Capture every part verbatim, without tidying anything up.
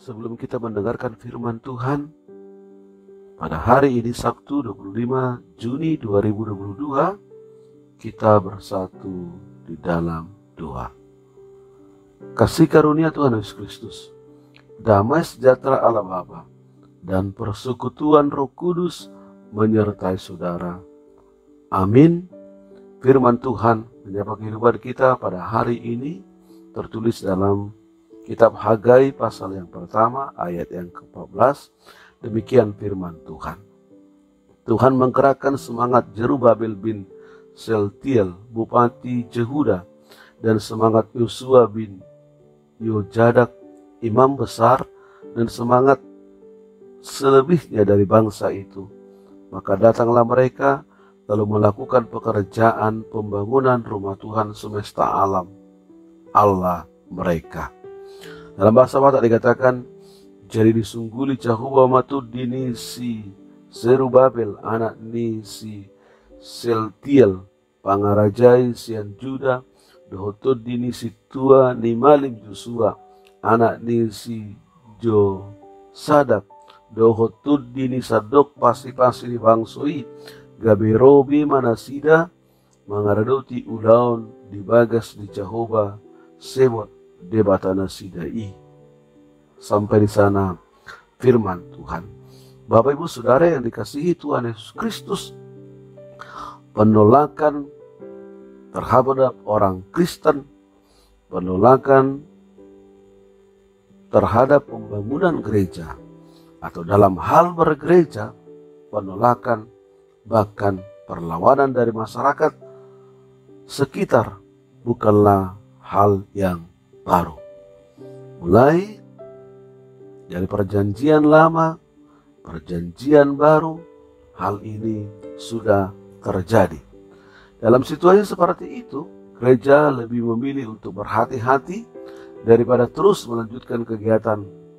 sebelum kita mendengarkan firman Tuhan pada hari ini Sabtu dua puluh lima Juni dua ribu dua puluh dua, kita bersatu di dalam doa. Kasih karunia Tuhan Yesus Kristus, damai sejahtera Allah Bapa, dan persekutuan Roh Kudus menyertai saudara. Amin. Firman Tuhan menyapa kehidupan kita pada hari ini tertulis dalam Kitab Hagai pasal yang pertama ayat yang ke empat belas. Demikian firman Tuhan. Tuhan menggerakkan semangat Jerubabel bin Seltiel, Bupati Jehuda, dan semangat Yosua bin Yojadak, imam besar, dan semangat selebihnya dari bangsa itu. Maka datanglah mereka lalu melakukan pekerjaan pembangunan rumah Tuhan semesta alam, Allah mereka. Dalam bahasa Batak dikatakan, jadi disungguli Cahuba matud dini si Zerubabel anak ni si Seltiel pangarajai sian Juda, dohotud dini si tua ni malim Joshua anak ni si Jo Sadak, dohotud dini Sadok pasti-pasti dibangsoi Gaberobi Manasida mangaradoti ulaun dibagas di Cahoba Sebot debatana sidai. Sampai di sana firman Tuhan. Bapak Ibu Saudara yang dikasihi Tuhan Yesus Kristus, penolakan terhadap orang Kristen, penolakan terhadap pembangunan gereja, atau dalam hal bergereja, penolakan bahkan perlawanan dari masyarakat sekitar bukanlah hal yang baru. Mulai dari perjanjian lama, perjanjian baru, hal ini sudah terjadi. Dalam situasi seperti itu, gereja lebih memilih untuk berhati-hati daripada terus melanjutkan kegiatan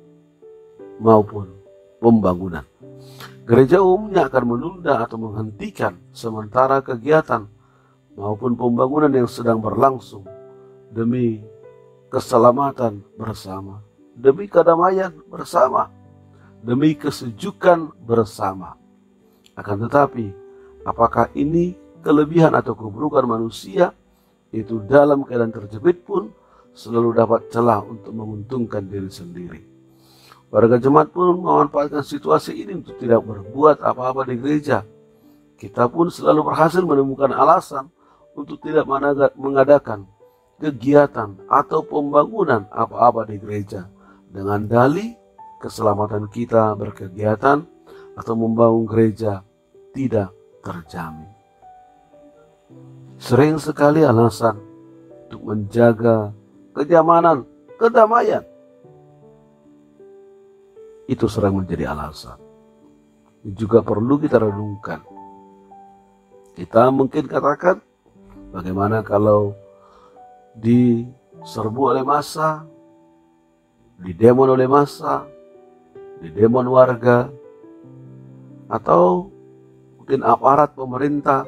maupun pembangunan. Gereja umumnya akan menunda atau menghentikan sementara kegiatan maupun pembangunan yang sedang berlangsung demi keselamatan bersama, demi kedamaian bersama, demi kesejukan bersama. Akan tetapi, apakah ini kelebihan atau keburukan manusia? Itu dalam keadaan terjepit pun selalu dapat celah untuk menguntungkan diri sendiri. Warga jemaat pun memanfaatkan situasi ini untuk tidak berbuat apa-apa di gereja. Kita pun selalu berhasil menemukan alasan untuk tidak mengadakan kegiatan atau pembangunan apa-apa di gereja dengan dalih keselamatan kita berkegiatan atau membangun gereja tidak terjamin. Sering sekali alasan untuk menjaga kenyamanan, kedamaian, itu sering menjadi alasan. Ini juga perlu kita renungkan. Kita mungkin katakan, bagaimana kalau diserbu oleh massa, didemon oleh massa, didemon warga, atau mungkin aparat pemerintah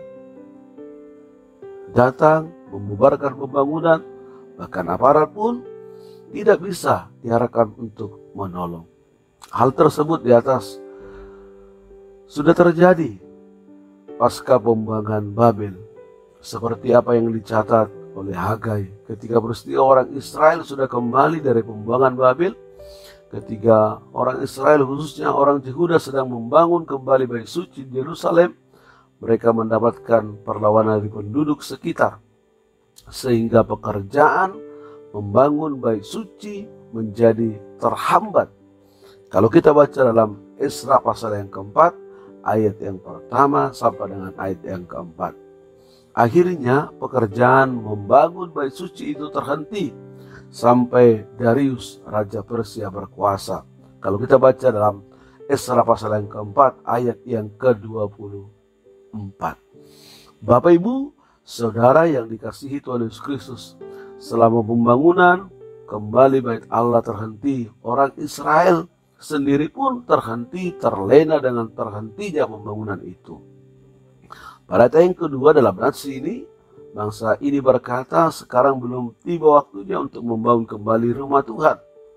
datang membubarkan pembangunan, bahkan aparat pun tidak bisa diharapkan untuk menolong. Hal tersebut di atas sudah terjadi pasca pembangunan Babel, seperti apa yang dicatat oleh Hagai ketika peristiwa orang Israel sudah kembali dari pembuangan Babel, ketika orang Israel khususnya orang Yehuda sedang membangun kembali bait suci di Yerusalem, mereka mendapatkan perlawanan dari penduduk sekitar sehingga pekerjaan membangun bait suci menjadi terhambat. Kalau kita baca dalam Esra pasal yang keempat ayat yang pertama sampai dengan ayat yang keempat, akhirnya pekerjaan membangun bait suci itu terhenti sampai Darius Raja Persia berkuasa. Kalau kita baca dalam Esra pasal yang keempat ayat yang ke dua puluh empat. Bapak Ibu Saudara yang dikasihi Tuhan Yesus Kristus, selama pembangunan kembali bait Allah terhenti, orang Israel sendiri pun terhenti, terlena dengan terhentinya pembangunan itu. Pada ayat yang kedua dalam nats ini, bangsa ini berkata, sekarang belum tiba waktunya untuk membangun kembali rumah Tuhan.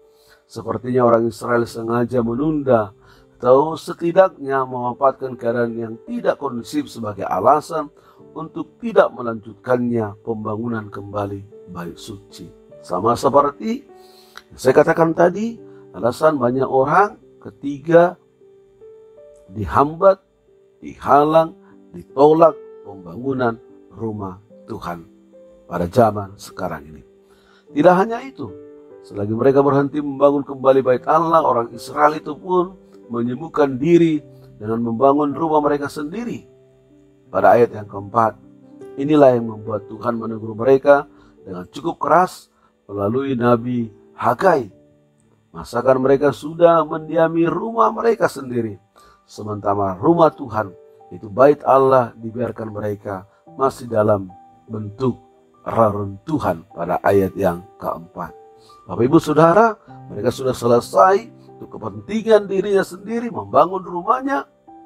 Sepertinya orang Israel sengaja menunda atau setidaknya memanfaatkan keadaan yang tidak kondusif sebagai alasan untuk tidak melanjutkannya pembangunan kembali bait suci. Sama seperti yang saya katakan tadi, alasan banyak orang ketiga dihambat, dihalang, ditolak pembangunan rumah Tuhan pada zaman sekarang ini. Tidak hanya itu, selagi mereka berhenti membangun kembali bait Allah, orang Israel itu pun menyembuhkan diri dengan membangun rumah mereka sendiri. Pada ayat yang keempat, inilah yang membuat Tuhan menegur mereka dengan cukup keras melalui Nabi Hagai. Masakan mereka sudah mendiami rumah mereka sendiri, sementara rumah Tuhan, itu bait Allah, dibiarkan mereka masih dalam bentuk reruntuhan pada ayat yang keempat. Bapak Ibu Saudara, mereka sudah selesai untuk kepentingan dirinya sendiri membangun rumahnya,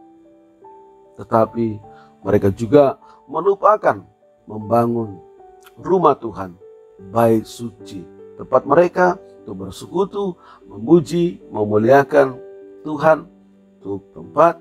tetapi mereka juga melupakan membangun rumah Tuhan, bait suci, tempat mereka untuk bersekutu, memuji, memuliakan Tuhan, untuk tempat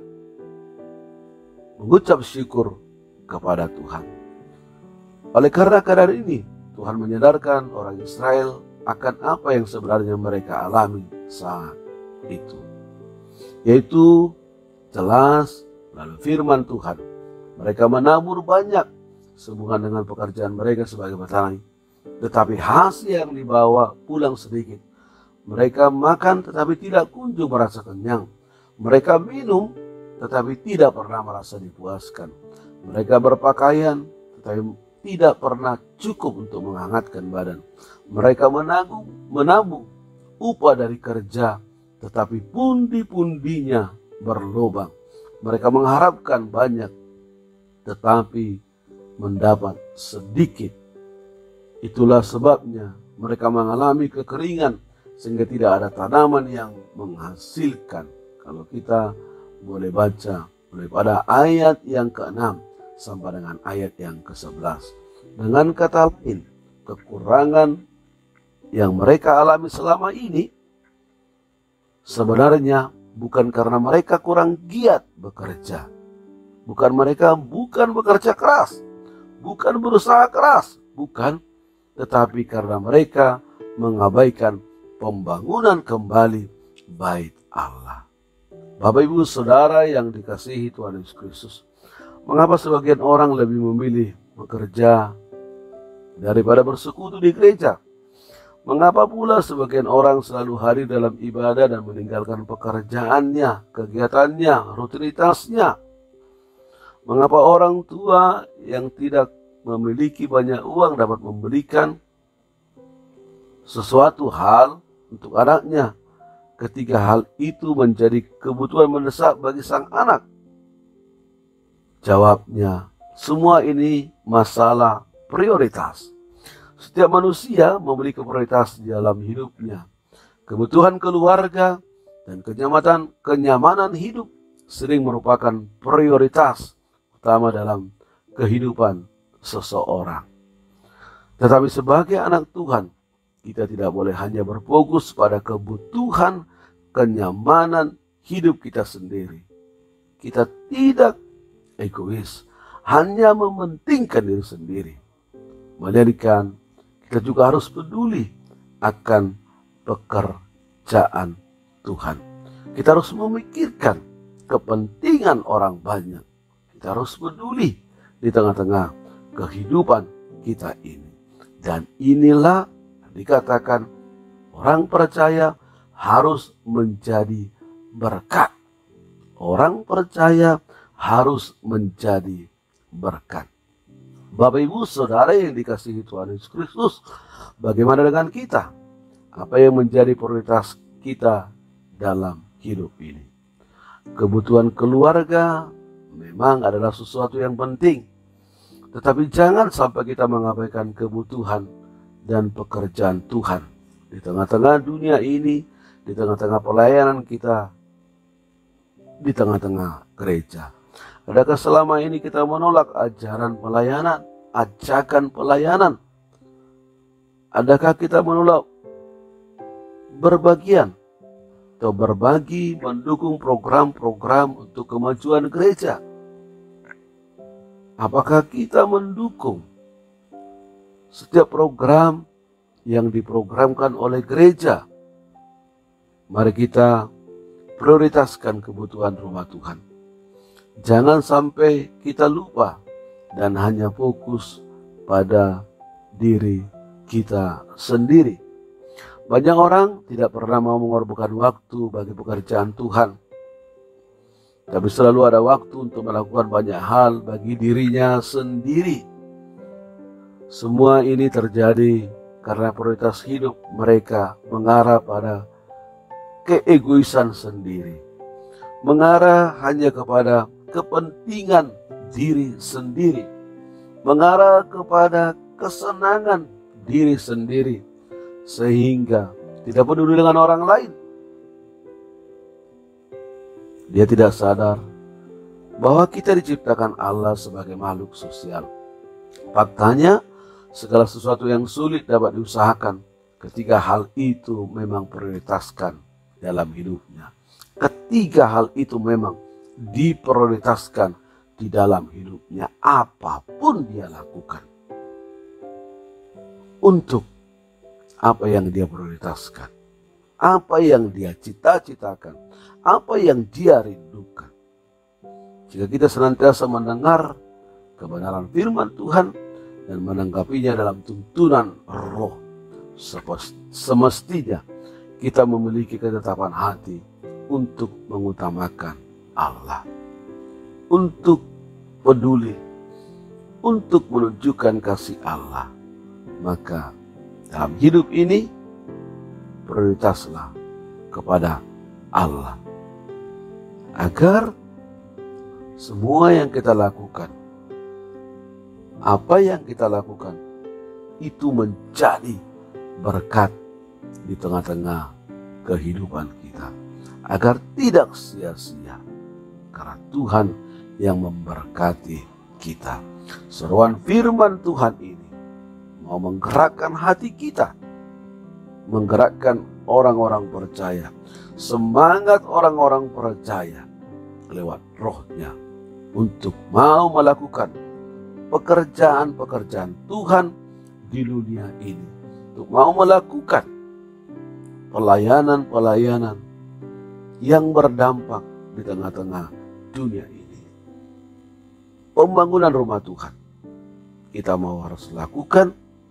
mengucap syukur kepada Tuhan. Oleh karena keadaan ini, Tuhan menyadarkan orang Israel akan apa yang sebenarnya mereka alami saat itu, yaitu jelas melalui firman Tuhan. Mereka menabur banyak sehubungan dengan pekerjaan mereka sebagai petani, tetapi hasil yang dibawa pulang sedikit. Mereka makan tetapi tidak kunjung merasa kenyang. Mereka minum tetapi tidak pernah merasa dipuaskan. Mereka berpakaian tetapi tidak pernah cukup untuk menghangatkan badan. Mereka menabung, menabung upah dari kerja, tetapi pundi-pundinya berlubang. Mereka mengharapkan banyak, tetapi mendapat sedikit. Itulah sebabnya mereka mengalami kekeringan, sehingga tidak ada tanaman yang menghasilkan. Kalau kita boleh baca mulai pada ayat yang keenam sampai dengan ayat yang kesebelas. Dengan kata lain, kekurangan yang mereka alami selama ini sebenarnya bukan karena mereka kurang giat bekerja. Bukan mereka bukan bekerja keras, bukan berusaha keras, bukan, tetapi karena mereka mengabaikan pembangunan kembali bait Allah. Bapak Ibu Saudara yang dikasihi Tuhan Yesus Kristus, mengapa sebagian orang lebih memilih bekerja daripada bersekutu di gereja? Mengapa pula sebagian orang selalu hadir dalam ibadah dan meninggalkan pekerjaannya, kegiatannya, rutinitasnya? Mengapa orang tua yang tidak memiliki banyak uang dapat membelikan sesuatu hal untuk anaknya, ketika hal itu menjadi kebutuhan mendesak bagi sang anak? Jawabnya, semua ini masalah prioritas. Setiap manusia memiliki prioritas di dalam hidupnya. Kebutuhan keluarga dan kenyamanan, kenyamanan hidup sering merupakan prioritas utama dalam kehidupan seseorang. Tetapi sebagai anak Tuhan, kita tidak boleh hanya berfokus pada kebutuhan kenyamanan hidup kita sendiri. Kita tidak egois, hanya mementingkan diri sendiri. Melainkan kita juga harus peduli akan pekerjaan Tuhan. Kita harus memikirkan kepentingan orang banyak. Kita harus peduli di tengah-tengah kehidupan kita ini. Dan inilah dikatakan orang percaya harus menjadi berkat. Orang percaya harus menjadi berkat. Bapak Ibu Saudara yang dikasihi Tuhan Yesus Kristus, bagaimana dengan kita? Apa yang menjadi prioritas kita dalam hidup ini? Kebutuhan keluarga memang adalah sesuatu yang penting, tetapi jangan sampai kita mengabaikan kebutuhan dan pekerjaan Tuhan di tengah-tengah dunia ini, di tengah-tengah pelayanan kita, di tengah-tengah gereja. Adakah selama ini kita menolak ajaran pelayanan, ajakan pelayanan? Adakah kita menolak berbagian atau berbagi mendukung program-program untuk kemajuan gereja? Apakah kita mendukung setiap program yang diprogramkan oleh gereja? Mari kita prioritaskan kebutuhan rumah Tuhan. Jangan sampai kita lupa dan hanya fokus pada diri kita sendiri. Banyak orang tidak pernah mau mengorbankan waktu bagi pekerjaan Tuhan, tapi selalu ada waktu untuk melakukan banyak hal bagi dirinya sendiri. Semua ini terjadi karena prioritas hidup mereka mengarah pada keegoisan sendiri, mengarah hanya kepada kepentingan diri sendiri, mengarah kepada kesenangan diri sendiri, sehingga tidak peduli dengan orang lain. Dia tidak sadar bahwa kita diciptakan Allah sebagai makhluk sosial. Faktanya, segala sesuatu yang sulit dapat diusahakan ketika hal itu memang prioritaskan dalam hidupnya. Ketiga hal itu memang diprioritaskan di dalam hidupnya, apapun dia lakukan. Untuk apa yang dia prioritaskan, apa yang dia cita-citakan, apa yang dia rindukan. Jika kita senantiasa mendengar kebenaran firman Tuhan dan menanggapinya dalam tuntunan roh, semestinya kita memiliki ketetapan hati untuk mengutamakan Allah, untuk peduli, untuk menunjukkan kasih Allah. Maka dalam hidup ini, prioritaslah kepada Allah, agar semua yang kita lakukan, apa yang kita lakukan, itu menjadi berkat di tengah-tengah kehidupan kita, agar tidak sia-sia, karena Tuhan yang memberkati kita. Seruan firman Tuhan ini mau menggerakkan hati kita, menggerakkan orang-orang percaya, semangat orang-orang percaya lewat rohnya untuk mau melakukan pekerjaan-pekerjaan Tuhan di dunia ini, untuk mau melakukan pelayanan-pelayanan yang berdampak di tengah-tengah dunia ini. Pembangunan rumah Tuhan kita mau harus lakukan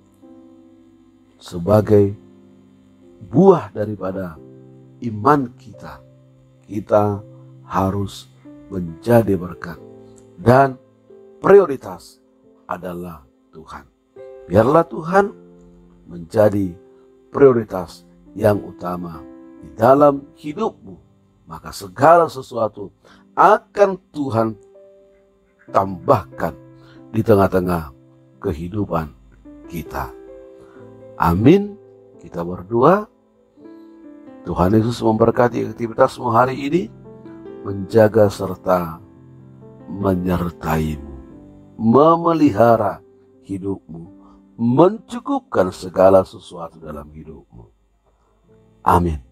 sebagai buah daripada iman kita. Kita harus menjadi berkat dan prioritas adalah Tuhan. Biarlah Tuhan menjadi prioritas yang utama di dalam hidupmu, maka segala sesuatu akan Tuhan tambahkan di tengah-tengah kehidupan kita. Amin. Kita berdoa. Tuhan Yesus memberkati aktivitasmu hari ini, menjaga serta menyertaimu, memelihara hidupmu, mencukupkan segala sesuatu dalam hidupmu. Amin.